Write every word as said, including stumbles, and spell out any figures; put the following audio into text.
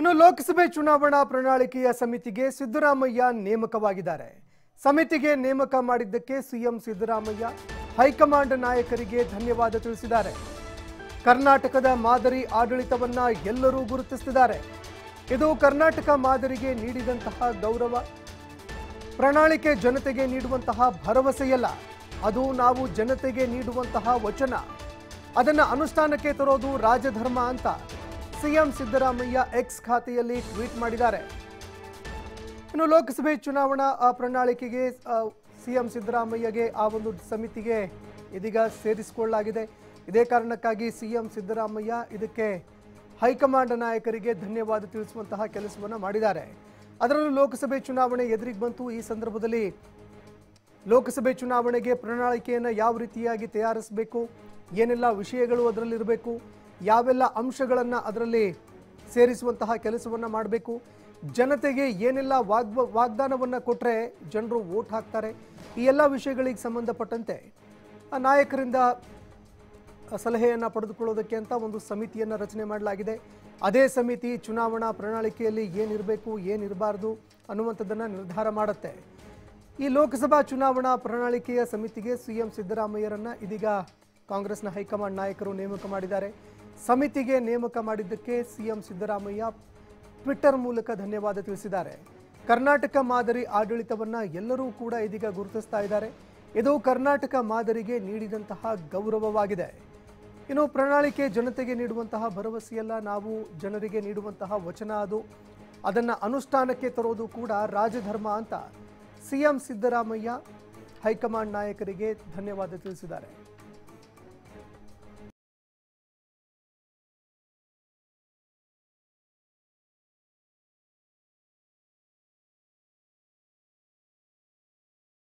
ಇನ್ನು ಲೋಕಸಭೆ ಚುನಾವಣಾ ಪ್ರಣಾಳಿಕೆಯ ಸಮಿತಿಗೆ ಸಿದ್ದರಾಮಯ್ಯ ನೇಮಕವಾಗಿದ್ದಾರೆ. ಸಮಿತಿಗೆ ನೇಮಕ ಮಾಡಿದ್ದಕ್ಕೆ ಸಿಎಂ ಸಿದ್ದರಾಮಯ್ಯ ಹೈಕಮಾಂಡ್ ನಾಯಕರಿಗೆ ಧನ್ಯವಾದ ತಿಳಿಸಿದ್ದಾರೆ. ಕರ್ನಾಟಕದ ಮಾದರಿ ಆಡಳಿತವನ್ನ ಎಲ್ಲರೂ ಗುರುತಿಸುತ್ತಿದ್ದಾರೆ. ಇದು ಕರ್ನಾಟಕ ಮಾದರಿಗೆ ನೀಡಿದಂತಹ ಗೌರವ. ಪ್ರಣಾಳಿಕೆ ಜನತೆಗೆ ನೀಡುವಂತಹ ಭರವಸೆಯಲ್ಲ, ಅದು ನಾವು ಜನತೆಗೆ ನೀಡುವಂತಹ ವಚನ. ಅದನ್ನ ಅನುಷ್ಠಾನಕ್ಕೆ ತರೋದು ರಾಜಧರ್ಮ ಅಂತ ಸಿಎಂ ಸಿದ್ದರಾಮಯ್ಯ ಎಕ್ಸ್ ಖಾತೆಯಲ್ಲಿ ಟ್ವೀಟ್ ಮಾಡಿದ್ದಾರೆ. ಇನ್ನು ಲೋಕಸಭೆ ಚುನಾವಣಾ ಪ್ರಣಾಳಿಕೆಗೆ ಸಿಎಂ ಸಿದ್ದರಾಮಯ್ಯಗೆ ಆ ಒಂದು ಸಮಿತಿಗೆ ಇದೀಗ ಸೇರಿಸಿಕೊಳ್ಳಲಾಗಿದೆ. ಇದೇ ಕಾರಣಕ್ಕಾಗಿ ಸಿಎಂ ಸಿದ್ದರಾಮಯ್ಯ ಇದಕ್ಕೆ ಹೈಕಮಾಂಡ್ ನಾಯಕರಿಗೆ ಧನ್ಯವಾದ ತಿಳಿಸುವಂತಹ ಕೆಲಸವನ್ನು ಮಾಡಿದ್ದಾರೆ. ಅದರಲ್ಲೂ ಲೋಕಸಭೆ ಚುನಾವಣೆ ಎದುರಿಗೆ ಬಂತು. ಈ ಸಂದರ್ಭದಲ್ಲಿ ಲೋಕಸಭೆ ಚುನಾವಣೆಗೆ ಪ್ರಣಾಳಿಕೆಯನ್ನು ಯಾವ ರೀತಿಯಾಗಿ ತಯಾರಿಸಬೇಕು, ಏನೆಲ್ಲ ವಿಷಯಗಳು ಅದರಲ್ಲಿರಬೇಕು, ಯಾವೆಲ್ಲ ಅಂಶಗಳನ್ನು ಅದರಲ್ಲಿ ಸೇರಿಸುವಂತಹ ಕೆಲಸವನ್ನು ಮಾಡಬೇಕು, ಜನತೆಗೆ ಏನೆಲ್ಲ ವಾಗ್ ವಾಗ್ದಾನವನ್ನು ಕೊಟ್ಟರೆ ಜನರು ವೋಟ್ ಹಾಕ್ತಾರೆ, ಈ ಎಲ್ಲ ವಿಷಯಗಳಿಗೆ ಸಂಬಂಧಪಟ್ಟಂತೆ ಆ ನಾಯಕರಿಂದ ಸಲಹೆಯನ್ನು ಪಡೆದುಕೊಳ್ಳೋದಕ್ಕೆ ಅಂತ ಒಂದು ಸಮಿತಿಯನ್ನು ರಚನೆ ಮಾಡಲಾಗಿದೆ. ಅದೇ ಸಮಿತಿ ಚುನಾವಣಾ ಪ್ರಣಾಳಿಕೆಯಲ್ಲಿ ಏನಿರಬೇಕು ಏನಿರಬಾರ್ದು ಅನ್ನುವಂಥದ್ದನ್ನು ನಿರ್ಧಾರ ಮಾಡುತ್ತೆ. ಈ ಲೋಕಸಭಾ ಚುನಾವಣಾ ಪ್ರಣಾಳಿಕೆಯ ಸಮಿತಿಗೆ ಸಿಎಂ ಸಿದ್ದರಾಮಯ್ಯರನ್ನ ಇದೀಗ ಕಾಂಗ್ರೆಸ್ನ ಹೈಕಮಾಂಡ್ ನಾಯಕರು ನೇಮಕ ಮಾಡಿದ್ದಾರೆ. ಸಮಿತಿಗೆ ನೇಮಕ ಮಾಡಿದ್ದಕ್ಕೆ ಸಿಎಂ ಸಿದ್ದರಾಮಯ್ಯ ಟ್ವಿಟ್ಟರ್ ಮೂಲಕ ಧನ್ಯವಾದ ತಿಳಿಸಿದ್ದಾರೆ. ಕರ್ನಾಟಕ ಮಾದರಿ ಆಡಳಿತವನ್ನ ಎಲ್ಲರೂ ಕೂಡ ಇದೀಗ ಗುರುತಿಸ್ತಾ ಇದ್ದಾರೆ. ಇದು ಕರ್ನಾಟಕ ಮಾದರಿಗೆ ನೀಡಿದಂತಹ ಗೌರವವಾಗಿದೆ. ಇನ್ನು ಪ್ರಣಾಳಿಕೆ ಜನತೆಗೆ ನೀಡುವಂತಹ ಭರವಸೆಯಲ್ಲ, ನಾವು ಜನರಿಗೆ ನೀಡುವಂತಹ ವಚನ ಅದು. ಅದನ್ನು ಅನುಷ್ಠಾನಕ್ಕೆ ತರೋದು ಕೂಡ ರಾಜಧರ್ಮ ಅಂತ ಸಿಎಂ ಸಿದ್ದರಾಮಯ್ಯ ಹೈಕಮಾಂಡ್ ನಾಯಕರಿಗೆ ಧನ್ಯವಾದ ತಿಳಿಸಿದ್ದಾರೆ.